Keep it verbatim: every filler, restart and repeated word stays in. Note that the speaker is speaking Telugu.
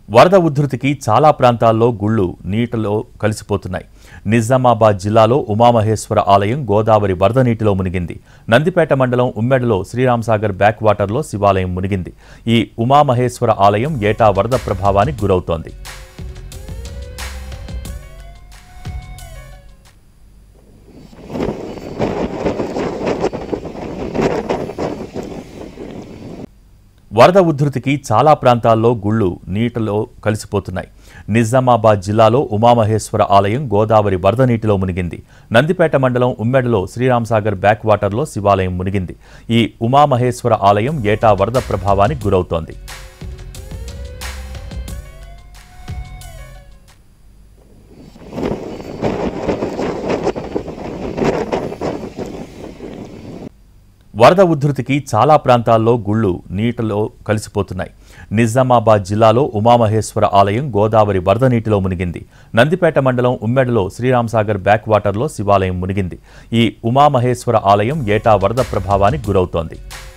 వరద ఉధృతికి చాలా ప్రాంతాల్లో గుళ్ళు నీటిలో కలిసిపోతున్నాయి. నిజామాబాద్ జిల్లాలో ఉమామహేశ్వర ఆలయం గోదావరి వరద నీటిలో మునిగింది. నందిపేట మండలం ఉమ్మెడలో శ్రీరాంసాగర్ బ్యాక్ వాటర్లో శివాలయం మునిగింది. ఈ ఉమామహేశ్వర ఆలయం ఏటా వరద ప్రభావానికి గురవుతోంది. వరద ఉధృతికి చాలా ప్రాంతాల్లో గుళ్ళు నీటిలో కలిసిపోతున్నాయి. నిజామాబాద్ జిల్లాలో ఉమామహేశ్వర ఆలయం గోదావరి వరద నీటిలో మునిగింది. నందిపేట మండలం ఉమ్మెడలో శ్రీరాంసాగర్ బ్యాక్ వాటర్లో శివాలయం మునిగింది. ఈ ఉమామహేశ్వర ఆలయం ఏటా వరద ప్రభావానికి గురవుతోంది. వరద ఉధృతికి చాలా ప్రాంతాల్లో గుళ్ళు నీటిలో కలిసిపోతున్నాయి. నిజామాబాద్ జిల్లాలో ఉమామహేశ్వర ఆలయం గోదావరి వరద నీటిలో మునిగింది. నందిపేట మండలం ఉమ్మెడలో శ్రీరాంసాగర్ బ్యాక్ వాటర్లో శివాలయం మునిగింది. ఈ ఉమామహేశ్వర ఆలయం ఏటా వరద ప్రభావానికి గురవుతోంది.